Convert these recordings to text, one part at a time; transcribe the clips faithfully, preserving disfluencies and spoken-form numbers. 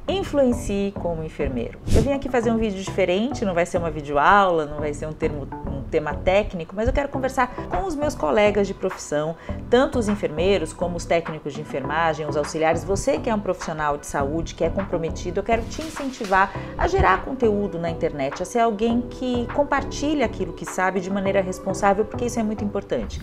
Influencie como enfermeiro. Eu vim aqui fazer um vídeo diferente, não vai ser uma videoaula, não vai ser um, termo, um tema técnico, mas eu quero conversar com os meus colegas de profissão, tanto os enfermeiros como os técnicos de enfermagem, os auxiliares. Você que é um profissional de saúde, que é comprometido, eu quero te incentivar a gerar conteúdo na internet, a ser alguém que compartilha aquilo que sabe de maneira responsável, porque isso é muito importante.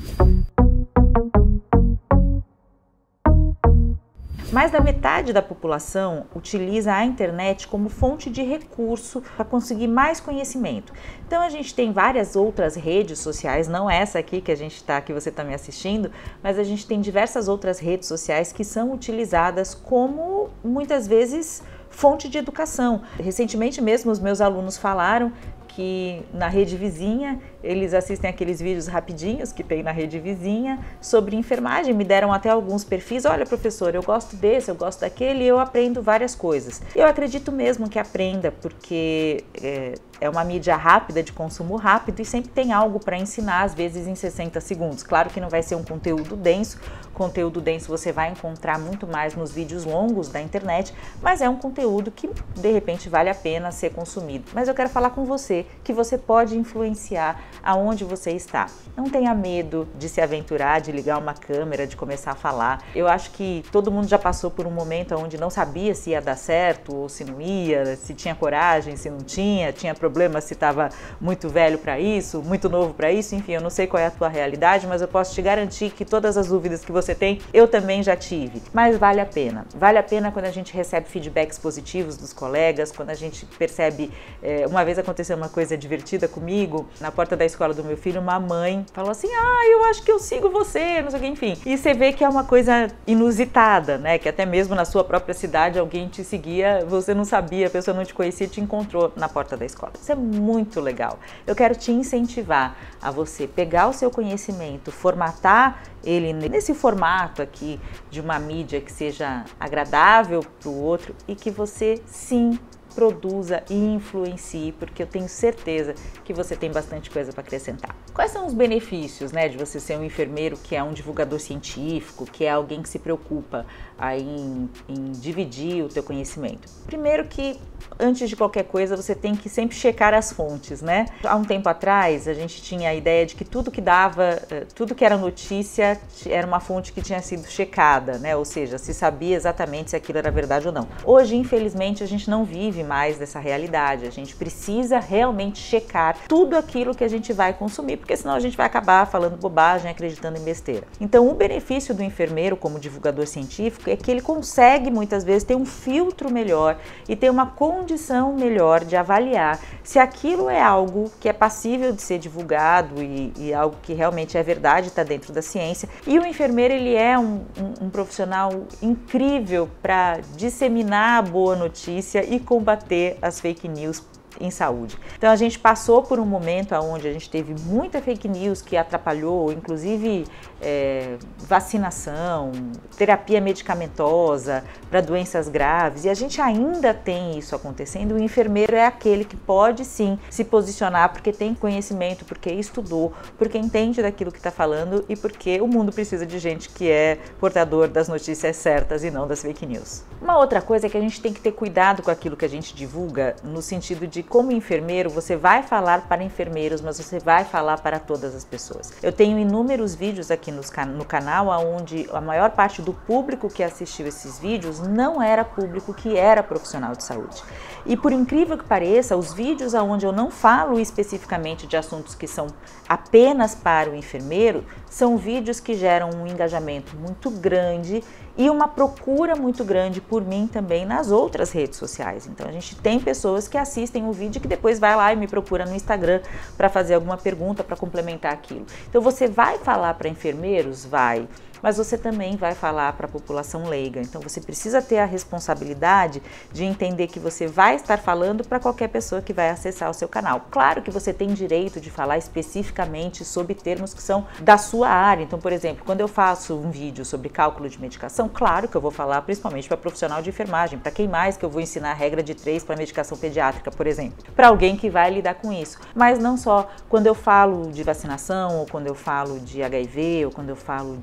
Mais da metade da população utiliza a internet como fonte de recurso para conseguir mais conhecimento. Então a gente tem várias outras redes sociais, não essa aqui que a gente está, que você está me assistindo, mas a gente tem diversas outras redes sociais que são utilizadas como, muitas vezes, fonte de educação. Recentemente mesmo os meus alunos falaram que na rede vizinha eles assistem aqueles vídeos rapidinhos que tem na rede vizinha sobre enfermagem, me deram até alguns perfis. Olha, professor, eu gosto desse, eu gosto daquele, e eu aprendo várias coisas. Eu acredito mesmo que aprenda, porque é, é uma mídia rápida, de consumo rápido, e sempre tem algo para ensinar, às vezes em sessenta segundos. Claro que não vai ser um conteúdo denso, conteúdo denso você vai encontrar muito mais nos vídeos longos da internet, mas é um conteúdo que de repente vale a pena ser consumido. Mas eu quero falar com você que você pode influenciar aonde você está. Não tenha medo de se aventurar, de ligar uma câmera, de começar a falar. Eu acho que todo mundo já passou por um momento onde não sabia se ia dar certo ou se não ia, se tinha coragem, se não tinha, tinha problema se estava muito velho para isso, muito novo para isso, enfim, eu não sei qual é a tua realidade, mas eu posso te garantir que todas as dúvidas que você tem, eu também já tive. Mas vale a pena. Vale a pena quando a gente recebe feedbacks positivos dos colegas, quando a gente percebe, é, uma vez aconteceu uma coisa divertida comigo, na porta da escola do meu filho, uma mãe falou assim, ah, eu acho que eu sigo você, não sei o que, enfim. E você vê que é uma coisa inusitada, né, que até mesmo na sua própria cidade alguém te seguia, você não sabia, a pessoa não te conhecia, te encontrou na porta da escola. Isso é muito legal. Eu quero te incentivar a você pegar o seu conhecimento, formatar ele nesse formato aqui de uma mídia que seja agradável para o outro e que você, sim, produza e influencie, porque eu tenho certeza que você tem bastante coisa para acrescentar. Quais são os benefícios, né, de você ser um enfermeiro que é um divulgador científico, que é alguém que se preocupa aí em, em dividir o teu conhecimento? Primeiro que, antes de qualquer coisa, você tem que sempre checar as fontes, né? Há um tempo atrás, a gente tinha a ideia de que tudo que dava, tudo que era notícia, era uma fonte que tinha sido checada, né? Ou seja, se sabia exatamente se aquilo era verdade ou não. Hoje, infelizmente, a gente não vive mais dessa realidade. A gente precisa realmente checar tudo aquilo que a gente vai consumir, porque senão a gente vai acabar falando bobagem, acreditando em besteira. Então, o benefício do enfermeiro como divulgador científico é que ele consegue, muitas vezes, ter um filtro melhor e ter uma condição melhor de avaliar se aquilo é algo que é passível de ser divulgado e, e algo que realmente é verdade, está dentro da ciência. E o enfermeiro, ele é um, um, um profissional incrível para disseminar a boa notícia e combater as fake news em saúde. Então a gente passou por um momento onde a gente teve muita fake news que atrapalhou, inclusive é, vacinação, terapia medicamentosa para doenças graves, e a gente ainda tem isso acontecendo. O enfermeiro é aquele que pode sim se posicionar porque tem conhecimento, porque estudou, porque entende daquilo que está falando e porque o mundo precisa de gente que é portador das notícias certas e não das fake news. Uma outra coisa é que a gente tem que ter cuidado com aquilo que a gente divulga, no sentido de, como enfermeiro, você vai falar para enfermeiros, mas você vai falar para todas as pessoas. Eu tenho inúmeros vídeos aqui nos, no canal onde a maior parte do público que assistiu esses vídeos não era público que era profissional de saúde. E por incrível que pareça, os vídeos onde eu não falo especificamente de assuntos que são apenas para o enfermeiro, são vídeos que geram um engajamento muito grande e uma procura muito grande por mim também nas outras redes sociais. Então a gente tem pessoas que assistem o vídeo que depois vai lá e me procura no Instagram para fazer alguma pergunta, para complementar aquilo. Então você vai falar para enfermeiros? Vai. Mas você também vai falar para a população leiga. Então você precisa ter a responsabilidade de entender que você vai estar falando para qualquer pessoa que vai acessar o seu canal. Claro que você tem direito de falar especificamente sobre termos que são da sua área. Então, por exemplo, quando eu faço um vídeo sobre cálculo de medicação, claro que eu vou falar principalmente para profissional de enfermagem. Para quem mais que eu vou ensinar a regra de três para medicação pediátrica, por exemplo? Para alguém que vai lidar com isso. Mas não só quando eu falo de vacinação, ou quando eu falo de H I V, ou quando eu falo de exames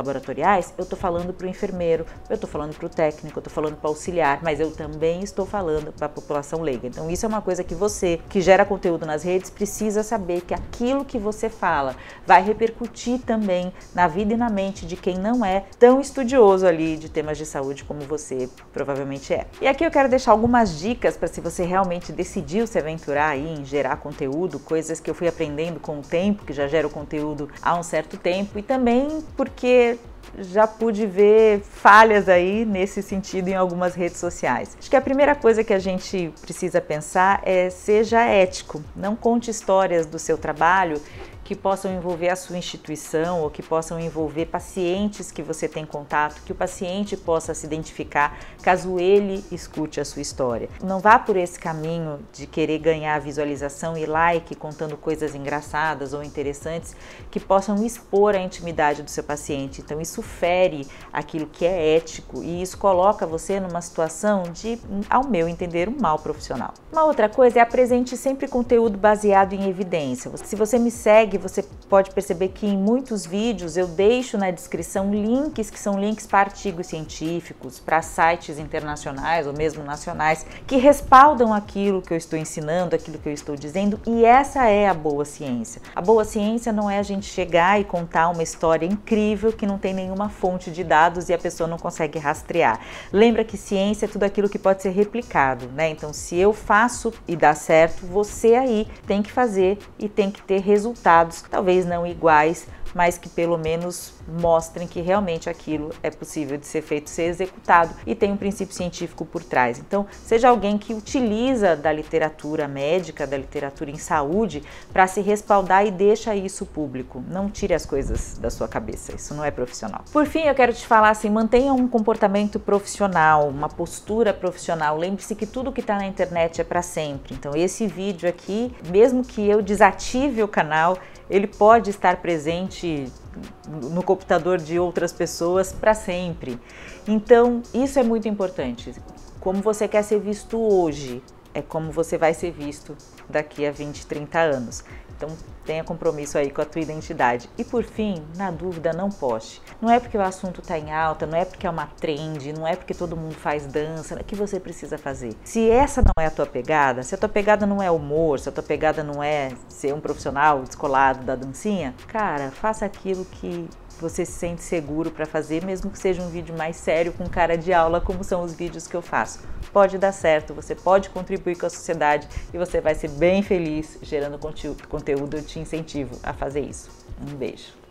laboratoriais, eu estou falando para o enfermeiro, eu estou falando para o técnico, eu estou falando para o auxiliar, mas eu também estou falando para a população leiga. Então isso é uma coisa que você, que gera conteúdo nas redes, precisa saber que aquilo que você fala vai repercutir também na vida e na mente de quem não é tão estudioso ali de temas de saúde como você provavelmente é. E aqui eu quero deixar algumas dicas para se você realmente decidiu se aventurar aí em gerar conteúdo, coisas que eu fui aprendendo com o tempo, que já gero conteúdo há um certo tempo, e também porque já pude ver falhas aí nesse sentido em algumas redes sociais. Acho que a primeira coisa que a gente precisa pensar é: seja ético, não conte histórias do seu trabalho que possam envolver a sua instituição ou que possam envolver pacientes que você tem contato, que o paciente possa se identificar caso ele escute a sua história. Não vá por esse caminho de querer ganhar visualização e like contando coisas engraçadas ou interessantes que possam expor a intimidade do seu paciente. Então isso fere aquilo que é ético e isso coloca você numa situação de, ao meu entender, um mal profissional. Uma outra coisa é: apresente sempre conteúdo baseado em evidência. Se você me segue, você pode perceber que em muitos vídeos eu deixo na descrição links que são links para artigos científicos, para sites internacionais ou mesmo nacionais que respaldam aquilo que eu estou ensinando, aquilo que eu estou dizendo, e essa é a boa ciência. A boa ciência não é a gente chegar e contar uma história incrível que não tem nenhuma fonte de dados e a pessoa não consegue rastrear. Lembra que ciência é tudo aquilo que pode ser replicado, né? Então, se eu faço e dá certo, você aí tem que fazer e tem que ter resultados, talvez não iguais, mas que pelo menos mostrem que realmente aquilo é possível de ser feito, ser executado e tem um princípio científico por trás. Então, seja alguém que utiliza da literatura médica, da literatura em saúde, para se respaldar e deixa isso público. Não tire as coisas da sua cabeça, isso não é profissional. Por fim, eu quero te falar assim: mantenha um comportamento profissional, uma postura profissional. Lembre-se que tudo que está na internet é para sempre. Então, esse vídeo aqui, mesmo que eu desative o canal, ele pode estar presente no computador de outras pessoas para sempre. Então, isso é muito importante. Como você quer ser visto hoje, é como você vai ser visto daqui a vinte, trinta anos. Então, tenha compromisso aí com a tua identidade. E por fim, na dúvida, não poste. Não é porque o assunto está em alta, não é porque é uma trend, não é porque todo mundo faz dança que você precisa fazer. Se essa não é a tua pegada, se a tua pegada não é humor, se a tua pegada não é ser um profissional descolado da dancinha, cara, faça aquilo que você se sente seguro para fazer, mesmo que seja um vídeo mais sério, com cara de aula, como são os vídeos que eu faço. Pode dar certo, você pode contribuir com a sociedade e você vai ser bem feliz gerando conteúdo. Eu te incentivo a fazer isso. Um beijo.